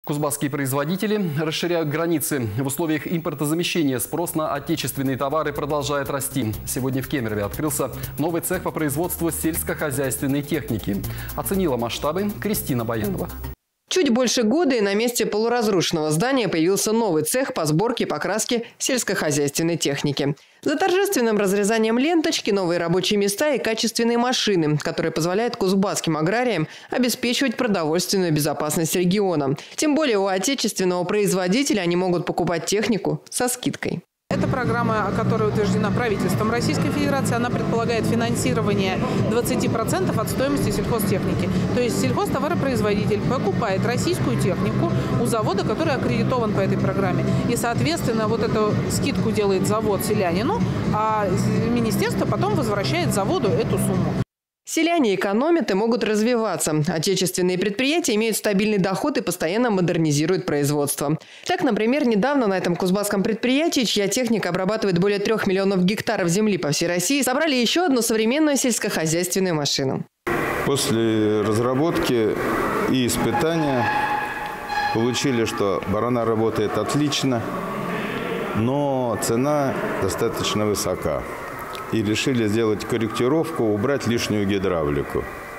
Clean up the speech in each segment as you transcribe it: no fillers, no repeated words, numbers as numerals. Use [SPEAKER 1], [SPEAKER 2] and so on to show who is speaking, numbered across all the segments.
[SPEAKER 1] Кузбасские производители расширяют границы. В условиях импортозамещения спрос на отечественные товары продолжает расти. Сегодня в Кемерове открылся новый цех по производству сельскохозяйственной техники. Оценила масштабы Кристина Баянова.
[SPEAKER 2] Чуть больше года и на месте полуразрушенного здания появился новый цех по сборке и покраске сельскохозяйственной техники. За торжественным разрезанием ленточки, новые рабочие места и качественные машины, которые позволяют кузбасским аграриям обеспечивать продовольственную безопасность региона. Тем более у отечественного производителя они могут покупать технику со скидкой.
[SPEAKER 3] Эта программа, которая утверждена правительством Российской Федерации, она предполагает финансирование 20% от стоимости сельхозтехники. То есть сельхозтоваропроизводитель покупает российскую технику у завода, который аккредитован по этой программе. И, соответственно, вот эту скидку делает завод селянину, а министерство потом возвращает заводу эту сумму.
[SPEAKER 2] Селяне экономят и могут развиваться. Отечественные предприятия имеют стабильный доход и постоянно модернизируют производство. Так, например, недавно на этом кузбасском предприятии, чья техника обрабатывает более 3 миллионов гектаров земли по всей России, собрали еще одну современную сельскохозяйственную машину.
[SPEAKER 4] После разработки и испытания получили, что барана работает отлично, но цена достаточно высока. И решили сделать корректировку, убрать лишнюю гидравлику.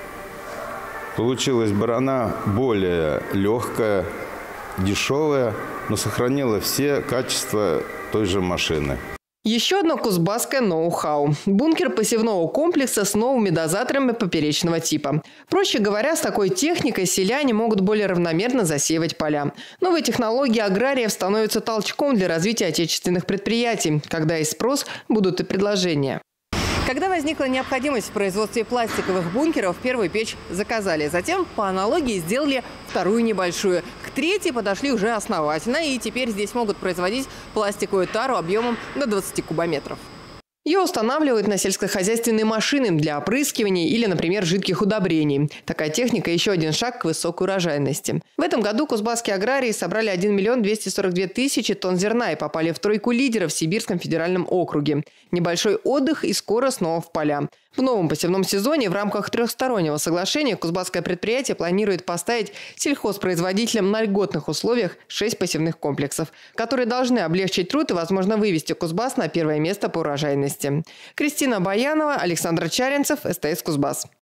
[SPEAKER 4] Получилась барана более легкая, дешевая, но сохранила все качества той же машины.
[SPEAKER 2] Еще одно кузбасское ноу-хау. Бункер посевного комплекса с новыми дозаторами поперечного типа. Проще говоря, с такой техникой селяне могут более равномерно засеивать поля. Новые технологии аграриев становятся толчком для развития отечественных предприятий, когда есть спрос, будут и предложения. Когда возникла необходимость в производстве пластиковых бункеров, первую печь заказали. Затем, по аналогии, сделали вторую небольшую. К третьей подошли уже основательно. И теперь здесь могут производить пластиковую тару объемом до 20 кубометров. Ее устанавливают на сельскохозяйственные машины для опрыскивания или, например, жидких удобрений. Такая техника – еще один шаг к высокой урожайности. В этом году кузбасские аграрии собрали 1 миллион 242 тысячи тонн зерна и попали в тройку лидеров в Сибирском федеральном округе. Небольшой отдых и скоро снова в поля. В новом посевном сезоне в рамках трехстороннего соглашения кузбасское предприятие планирует поставить сельхозпроизводителям на льготных условиях 6 посевных комплексов, которые должны облегчить труд и, возможно, вывести Кузбасс на первое место по урожайности. Кристина Баянова, Александр Чаренцев, СТС Кузбасс.